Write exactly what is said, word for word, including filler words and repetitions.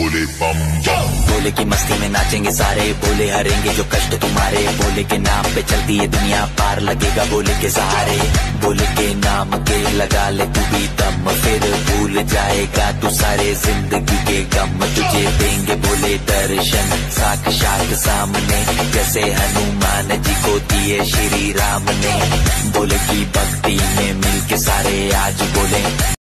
बोले बम बम। बोले की मस्ती में नाचेंगे सारे, बोले हरेंगे जो कष्ट तुम्हारे, बोले के नाम पे चलती है दुनिया, पार लगेगा बोले के सहारे। बोले के नाम के लगा ले तू भी दम, फिर भूल जाएगा तू सारे जिंदगी के गम। तुझे देंगे बोले दर्शन साक्षात सामने, जैसे हनुमान जी को दिए श्री राम ने। बोले की भक्ति में मिलके सारे आज बोले